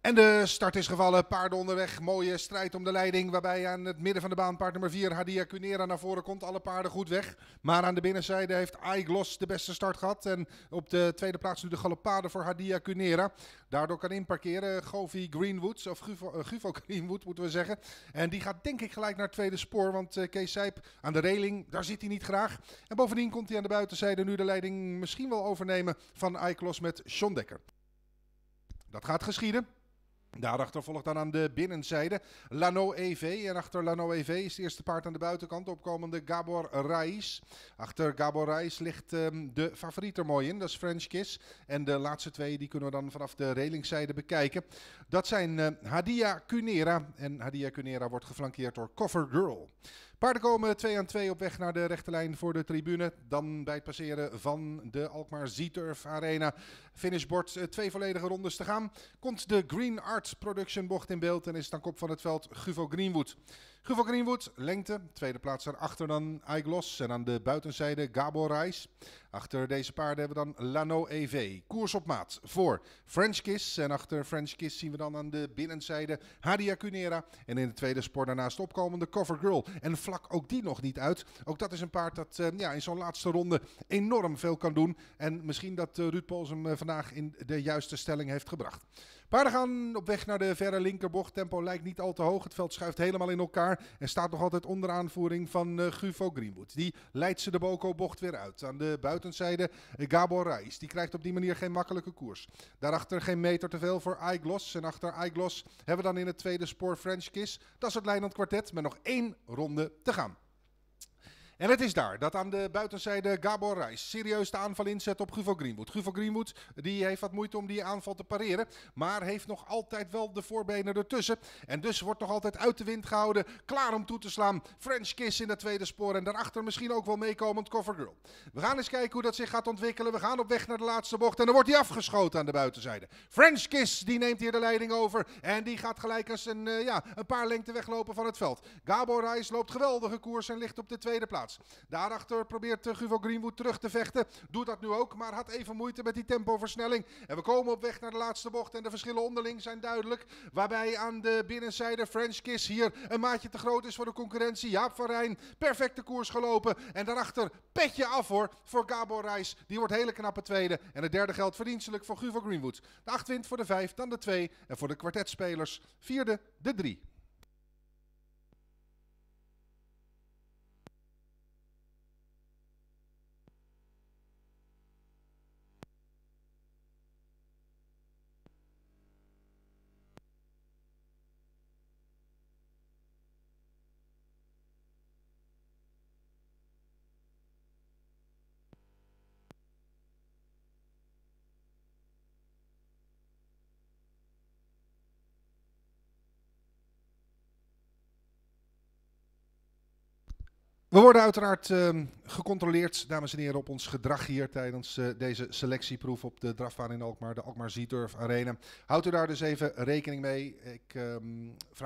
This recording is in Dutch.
En de start is gevallen, paarden onderweg, mooie strijd om de leiding, waarbij aan het midden van de baan paard nummer 4 Hadia Cunera naar voren komt. Alle paarden goed weg, maar aan de binnenzijde heeft iGloss de beste start gehad. En op de tweede plaats nu de galopade voor Hadia Cunera. Daardoor kan inparkeren Govi Greenwood, of Guvo Greenwood moeten we zeggen. En die gaat denk ik gelijk naar het tweede spoor, want Kees Sijp aan de reling, daar zit hij niet graag. En bovendien komt hij aan de buitenzijde nu de leiding misschien wel overnemen van iGloss met John Dekker. Dat gaat geschieden. Daarachter volgt dan aan de binnenzijde Lano EV. En achter Lano EV is het eerste paard aan de buitenkant. Opkomende Gabor Rais. Achter Gabor Rais ligt de favoriet er mooi in. Dat is French Kiss. En de laatste twee die kunnen we dan vanaf de relingzijde bekijken. Dat zijn Hadia Cunera. En Hadia Cunera wordt geflankeerd door Cover Girl. Paarden komen 2 aan 2 op weg naar de rechte lijn voor de tribune. Dan bij het passeren van de Alkmaar Z-Turf Arena. Finishbord 2 volledige rondes te gaan. Komt de Green Art Production bocht in beeld en is het aan kop van het veld Guvo Greenwood. Guvo Greenwood, lengte. Tweede plaats daarachter dan iGloss. En aan de buitenzijde Gabor Rais. Achter deze paarden hebben we dan Lano EV. Koers op maat voor French Kiss. En achter French Kiss zien we dan aan de binnenzijde Hadia Cunera. En in het tweede spoor daarnaast opkomende Cover Girl. En vlak ook die nog niet uit. Ook dat is een paard dat in zo'n laatste ronde enorm veel kan doen. En misschien dat Ruud Pols hem vandaag in de juiste stelling heeft gebracht. Paarden gaan op weg naar de verre linkerbocht. Tempo lijkt niet al te hoog. Het veld schuift helemaal in elkaar. En staat nog altijd onder aanvoering van Guvo Greenwood. Die leidt ze de Boko-bocht weer uit. Aan de buitenzijde Gabor Rais. Die krijgt op die manier geen makkelijke koers. Daarachter geen meter te veel voor iGloss. En achter iGloss hebben we dan in het tweede spoor French Kiss. Dat is het Leijland kwartet met nog 1 ronde te gaan. En het is daar dat aan de buitenzijde Gabor Rais serieus de aanval inzet op Guvo Greenwood. Guvo Greenwood die heeft wat moeite om die aanval te pareren. Maar heeft nog altijd wel de voorbenen ertussen. En dus wordt nog altijd uit de wind gehouden. Klaar om toe te slaan. French Kiss in het tweede spoor. En daarachter misschien ook wel meekomend Cover Girl. We gaan eens kijken hoe dat zich gaat ontwikkelen. We gaan op weg naar de laatste bocht. En dan wordt hij afgeschoten aan de buitenzijde. French Kiss die neemt hier de leiding over. En die gaat gelijk eens een paar lengte weglopen van het veld. Gabor Rais loopt geweldige koers en ligt op de tweede plaats. Daarachter probeert Guvo Greenwood terug te vechten. Doet dat nu ook, maar had even moeite met die tempoversnelling. En we komen op weg naar de laatste bocht en de verschillen onderling zijn duidelijk. Waarbij aan de binnenzijde French Kiss hier een maatje te groot is voor de concurrentie. Jaap van Rijn, perfecte koers gelopen. En daarachter petje af voor Gabor Rais. Die wordt hele knappe tweede. En het derde geldt verdienstelijk voor Guvo Greenwood. De 8 wint voor de 5, dan de 2. En voor de kwartetspelers vierde de 3. We worden uiteraard gecontroleerd, dames en heren, op ons gedrag hier tijdens deze selectieproef op de drafbaan in Alkmaar, de Alkmaar Z-Turf Arena. Houdt u daar dus even rekening mee. Ik vraag